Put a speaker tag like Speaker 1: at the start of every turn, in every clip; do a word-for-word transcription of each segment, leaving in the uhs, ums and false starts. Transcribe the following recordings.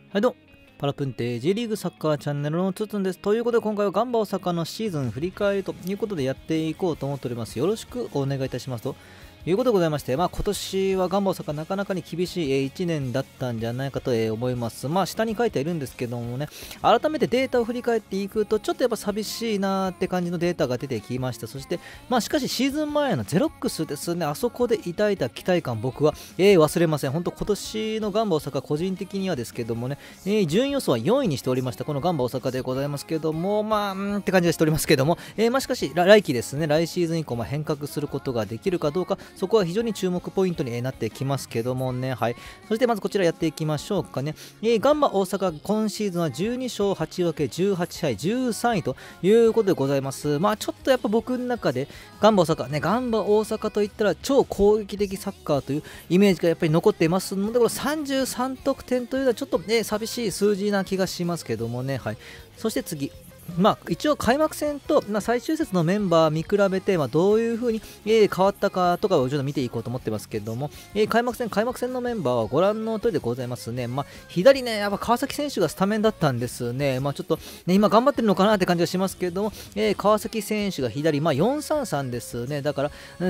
Speaker 1: はいどうも、パラプンテ J リーグサッカーチャンネルのつつんです。ということで今回はガンバ大阪のシーズン振り返りということでやっていこうと思っております。よろしくお願いいたしますということでございまして、まあ今年はガンバ大阪なかなかに厳しいいちねんだったんじゃないかと思います。まあ下に書いているんですけどもね、改めてデータを振り返っていくとちょっとやっぱ寂しいなーって感じのデータが出てきました。そしてまあしかしシーズン前のゼロックスですね、あそこで抱いた期待感僕は、えー、忘れません。本当今年のガンバ大阪個人的にはですけどもね、えー、順位予想はよんいにしておりましたこのガンバ大阪でございますけども、まあうんって感じがしておりますけども、えー、まあしかし来季ですね、来シーズン以降まあ変革することができるかどうか、そこは非常に注目ポイントになってきますけどもね。はい。そしてまずこちらやっていきましょうかね。えー、ガンバ大阪今シーズンはじゅうにしょうはちぶけじゅうはちはいじゅうさんいということでございます。まあちょっとやっぱ僕の中でガンバ大阪ね、ガンバ大阪といったら超攻撃的サッカーというイメージがやっぱり残っていますので、これさんじゅうさんとくてんというのはちょっとね寂しい数字な気がしますけどもね。はい。そして次。まあ、一応開幕戦と、まあ、最終節のメンバー見比べて、まあ、どういう風に、えー、変わったかとかをちょっと見ていこうと思ってますけども、えー、開幕戦開幕戦のメンバーはご覧の通りでございますね。まあ、左ね、やっぱ川崎選手がスタメンだったんですね。まあ、ちょっと、ね、今頑張ってるのかなって感じがしますけども、えー、川崎選手が左、まあ、よんさんさんですね。だから、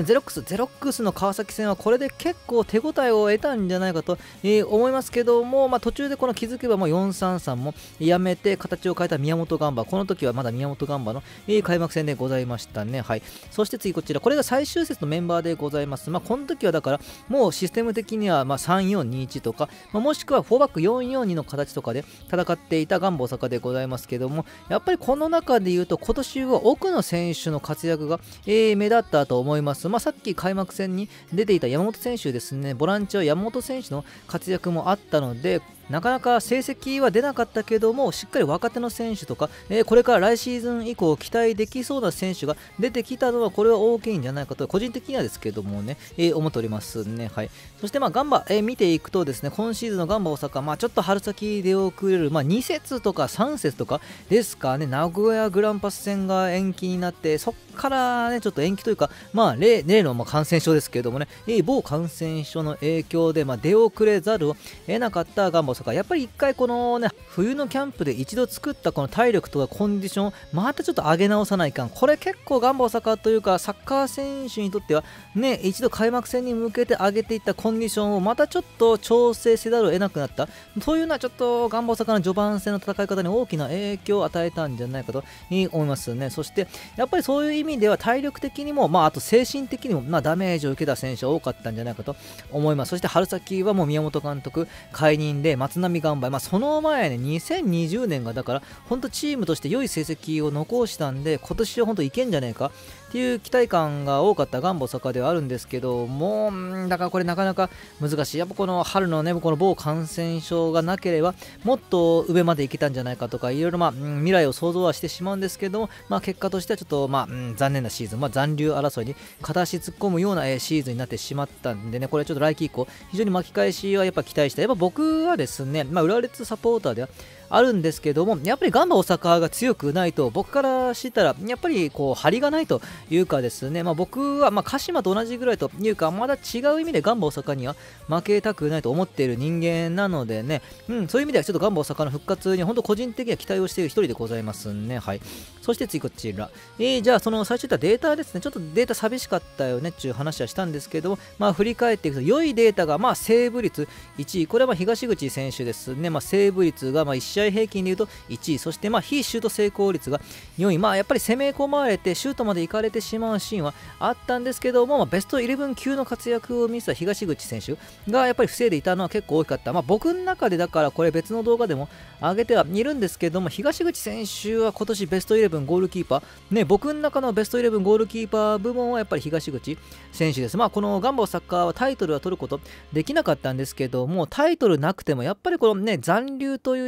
Speaker 1: ゼロックス、ゼロックスの川崎戦はこれで結構手応えを得たんじゃないかと、えー、思いますけども、まあ、途中でこの気づけばもうよんさんさんもやめて形を変えた宮本ガンバ、この時はまだ宮本ガンバの、えー、開幕戦でございましたね。はい。そして次こちら、これが最終節のメンバーでございます。まあ、この時はだから、もうシステム的にはまあさんよんにいちとか、まあ、もしくはフォーバックよんよんにの形とかで戦っていたガンバ大阪でございますけども、やっぱりこの中で言うと、今年は奥の選手の活躍が、えー、目立ったと思います。まあ、さっき開幕戦に出ていた山本選手ですね、ボランチは山本選手の活躍もあったので、なかなか成績は出なかったけども、しっかり若手の選手とか、えー、これから来シーズン以降期待できそうな選手が出てきたのは、これは大きいんじゃないかと、個人的にはですけどもね、えー、思っておりますね。はい。そして、まあ、ガンバ、えー、見ていくとですね、今シーズンのガンバ大阪、まあ、ちょっと春先出遅れる、まあ、に節とかさん節とかですかね、名古屋グランパス戦が延期になって、そっからね、ちょっと延期というか、まあ、例例のまあ感染症ですけどもね、えー、某感染症の影響で、まあ、出遅れざるを得なかったガンバ大阪、やっぱり一回このね、冬のキャンプで一度作ったこの体力とかコンディションをまたちょっと上げ直さないかん。これ結構ガンバ大阪というか、サッカー選手にとってはね、一度開幕戦に向けて上げていったコンディションをまたちょっと調整せざるを得なくなった。そういうのはちょっとガンバ大阪の序盤戦の戦い方に大きな影響を与えたんじゃないかと思いますね。そしてやっぱりそういう意味では体力的にも、まあ、あと精神的にも、まあ、ダメージを受けた選手は多かったんじゃないかと思います。そして春先はもう宮本監督解任で松波ガンバ、まあ、その前ね、にせんにじゅうねんがだから本当チームとして良い成績を残したんで、今年は本当いけんじゃねえかっていう期待感が多かったガンバ大阪ではあるんですけども、だからこれなかなか難しい。やっぱこの春のね、この某感染症がなければもっと上までいけたんじゃないかとか、いろいろまあ未来を想像はしてしまうんですけども、まあ、結果としてはちょっとまあ、うん、残念なシーズン、まあ、残留争いに片足突っ込むようなシーズンになってしまったんでね、これちょっと来季以降非常に巻き返しはやっぱ期待した。やっぱ僕はですね、まあ、浦和レッズサポーターではあるんですけども、やっぱりガンバ大阪が強くないと、僕からしたらやっぱりこう張りがないというかですね、まあ、僕はまあ鹿島と同じぐらいというか、まだ違う意味でガンバ大阪には負けたくないと思っている人間なのでね、うん、そういう意味ではちょっとガンバ大阪の復活に本当個人的には期待をしている一人でございますね。はい。そして次こちら、えー、じゃあその最初言ったデータですね、ちょっとデータ寂しかったよねっていう話はしたんですけども、まあ振り返っていくと良いデータがまあセーブ率いちい、これはまあ東口選手ですね。まあ、セーブ率がまあいち試合平均でいうといちい、そしてまあ非シュート成功率がよんい、まあやっぱり攻め込まれてシュートまで行かれてしまうシーンはあったんですけども、まあ、ベストじゅういち級の活躍を見せた東口選手がやっぱり防いでいたのは結構大きかった。まあ、僕の中でだからこれ別の動画でも上げてはいるんですけども、東口選手は今年ベストじゅういちゴールキーパーね、僕の中のベストじゅういちゴールキーパー部門はやっぱり東口選手です。まあこのガンバ大阪はタイトルは取ることできなかったんですけども、タイトルなくてもやっぱりこのね残留という意味、この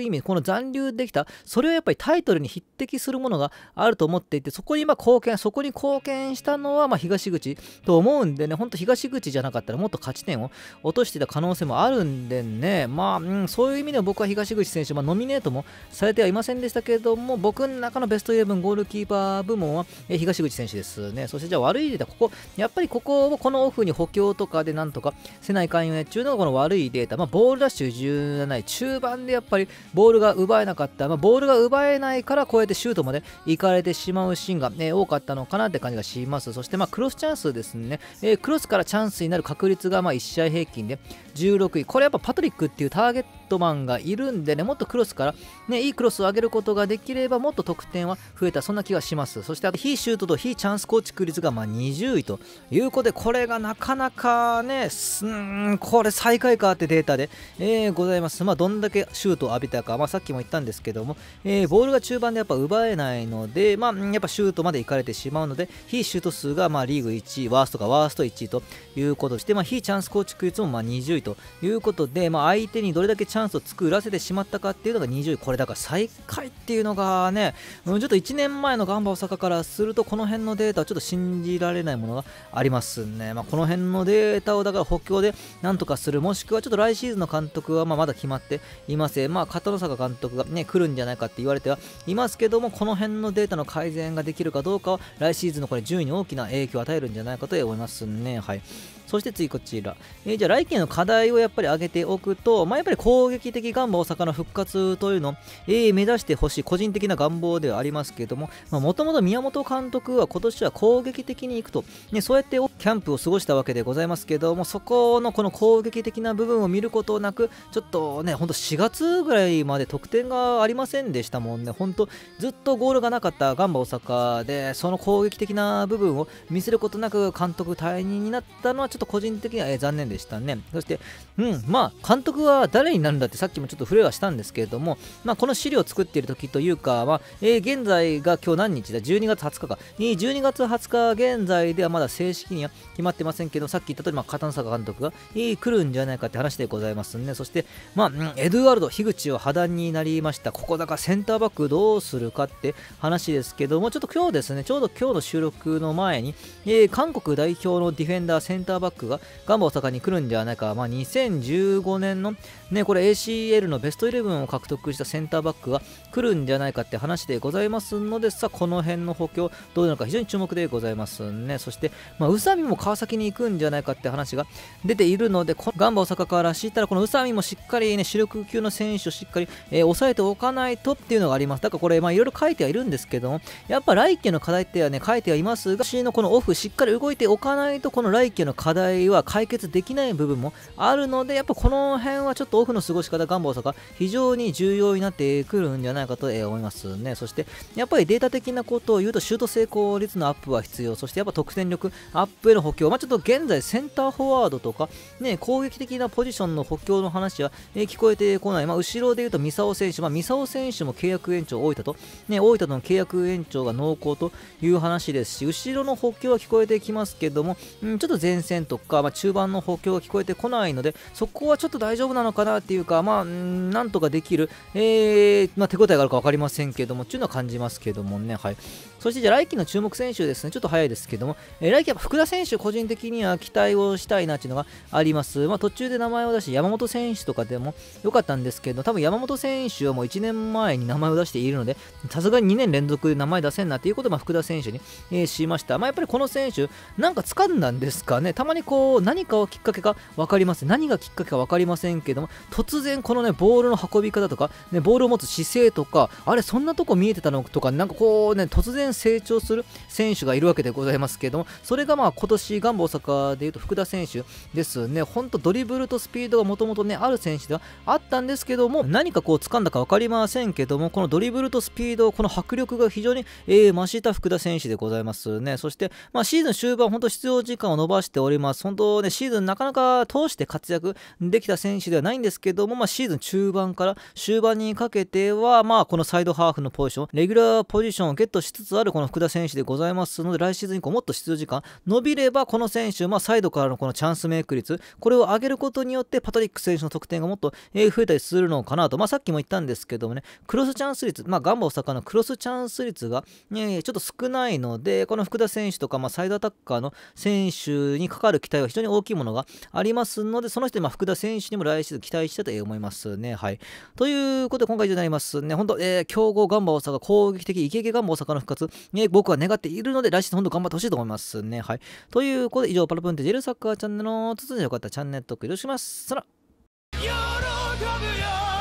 Speaker 1: 残留できた、それはやっぱりタイトルに匹敵するものがあると思っていて、そこにまあ貢献、そこに貢献したのはまあ東口と思うんでね、ほんと東口じゃなかったらもっと勝ち点を落としていた可能性もあるんでね、まあ、うん、そういう意味では僕は東口選手、まあ、ノミネートもされてはいませんでしたけれども、僕の中のベストイレブンゴールキーパー部門はえ東口選手ですね。そしてじゃあ悪いデータ、ここ、やっぱりここをこのオフに補強とかでなんとかせないかんよねっていうのがこの悪いデータ、まあ、ボールダッシュじゅうなない、中盤でやっぱりボールが奪えなかった、まあ、ボールが奪えないからこうやってシュートまで行かれてしまうシーンが、ね、多かったのかなって感じがします。そしてまあクロスチャンスですね、えー、クロスからチャンスになる確率がまあいち試合平均でじゅうろくい、これやっぱパトリックっていうターゲットマンがいるんでね、もっとクロスから、ね、いいクロスを上げることができればもっと得点は増えた、そんな気がします。そしてあと非シュートと非チャンス構築率がまあにじゅういということで、これがなかなかね、うーん、これ最下位かってデータで、えー、ございます。まあどんだけシュートを浴びたか、まあさっきも言ったんですけども、えー、ボールが中盤でやっぱ奪えないので、まあやっぱシュートまで行かれてしまうので、非シュート数がまあリーグいちい、ワーストかワーストいちいということでして、まあ非チャンス構築率もまあにじゅういということで、まあ相手にどれだけチャンスを作らせてしまったかっていうのがにじゅうい、これだから最下位っていうのがね、うん、ちょっといちねんまえのガンバ大阪からするとこの辺のデータはちょっと信じられないものがありますね。まあこの辺のデータをだから補強でなんとかする、もしくはちょっと来シーズンの監督はまあまだ決まっていません。まあ片野坂監督がね来るんじゃないかって言われてはいますけども、この辺のデータの改善ができるかどうかは来シーズンのこれ順位に大きな影響を与えるんじゃないかと思いますね。はい。そして次こちら、えー、じゃあ来季の課題をやっぱり上げておくと、まあ、やっぱり攻撃的ガンバ大阪の復活というのを、えー、目指してほしい個人的な願望ではありますけども、もともと宮本監督は今年は攻撃的にいくと、ね、そうやってキャンプを過ごしたわけでございますけども、そこのこの攻撃的な部分を見ることなく、ちょっとね、ほんとしがつぐらいまで得点がありませんでしたもんね。ほんとずっとゴールがなかったガンバ大阪で、その攻撃的な部分を見せることなく監督退任になったのはちょっと個人的には、えー、残念でしたね。そして、うん、まあ監督は誰になるんだってさっきもちょっと触れはしたんですけれども、まあこの資料を作っている時というか、まあえー、現在が今日何日だ、じゅうにがつはつかか、じゅうにがつはつか現在ではまだ正式には決まってませんけど、さっき言った通り、まあ、片野坂監督が、えー、来るんじゃないかって話でございますね。そして、まあ、うん、エドワルド、樋口は破談になりました。ここだからセンターバックどうするかって話ですけども、ちょっと今日ですね、ちょうど今日の収録の前に、えー、韓国代表のディフェンダー、センターバックがガンバ大阪に来るんじゃないか、まあ、にせんじゅうごねんの、ね、これ エーシーエル のベストイレブンを獲得したセンターバックが来るんじゃないかって話でございますので、さあこの辺の補強どうなのか非常に注目でございますね。そして、まあ、宇佐美も川崎に行くんじゃないかって話が出ているので、ガンバ大阪から知ったらこの宇佐美もしっかりね主力級の選手をしっかり、えー、抑えておかないとっていうのがあります。だからこれまあいろいろ書いてはいるんですけども、やっぱ来季の課題ってはね書いてはいますが、私のこのオフしっかり動いておかないとこの来季の課題は解決できない部分もあるので、やっぱこの辺はちょっとオフの過ごし方ガンバ大阪非常に重要になってくるんじゃないかと思いますね。そしてやっぱりデータ的なことを言うとシュート成功率のアップは必要、そしてやっぱ得点力アップへの補強、まあちょっと現在センターフォワードとかね攻撃的なポジションの補強の話は、えー、聞こえてこない。まあ後ろで言うと三沢選手、まあ三沢選手も契約延長大分とね大分との契約延長が濃厚という話ですし、後ろの補強は聞こえてきますけども、うん、ちょっと前線とか、まあ、中盤の補強が聞こえてこないので、そこはちょっと大丈夫なのかなっていうか、まあんなんとかできる、えーまあ、手応えがあるか分かりませんけどもっていうのは感じますけどもね。はい。そしてじゃあ来季の注目選手ですね、ちょっと早いですけども、えー、来季は福田選手個人的には期待をしたいなっていうのがあります。まあ、途中で名前を出して山本選手とかでも良かったんですけど、多分山本選手はもういちねんまえに名前を出しているので、さすがににねん連続で名前出せんなっていうことで、まあ、福田選手に、えー、しました。まあ、やっぱりこの選手なんか掴んだんですかね。たまにこう何かをきっかけか分かりません。何がきっかけか分かりませんけども、突然このねボールの運び方とか、ね、ボールを持つ姿勢とか、あれそんなとこ見えてたのとか、なんかこうね突然成長する選手がいるわけでございますけども、それがまあ今年ガンバ大阪でいうと福田選手ですね。ほんとドリブルとスピードがもともとねある選手ではあったんですけども、何かこう掴んだか分かりませんけども、このドリブルとスピード、この迫力が非常に、えー、増した福田選手でございますね。そして、まあ、シーズン終盤本当出場時間を伸ばしております。本当ね、シーズンなかなか通して活躍できた選手ではないんですけども、まあ、シーズン中盤から終盤にかけては、まあ、このサイドハーフのポジション、レギュラーポジションをゲットしつつあるこの福田選手でございますので、来シーズン以降もっと出場時間伸びれば、この選手、まあ、サイドからのこのチャンスメイク率、これを上げることによって、パトリック選手の得点がもっと増えたりするのかなと、まあ、さっきも言ったんですけどもね、クロスチャンス率、まあ、ガンバ大阪のクロスチャンス率が、ね、ちょっと少ないので、この福田選手とか、まあ、サイドアタッカーの選手にかかる期待は非常に大きいものがありますので、その人にまあ福田選手にも来シーズン期待したいと思いますね。はい。ということで、今回以上になりますね。本当、えー、強豪ガンバ大阪、攻撃的イケイケガンバ大阪の復活、ね、僕は願っているので、来シーズン本当頑張ってほしいと思いますね。はい。ということで、以上、パラプンテジェルサッカーチャンネルのつつでよかったチャンネル登録よろしくお願いします。さら。喜ぶよ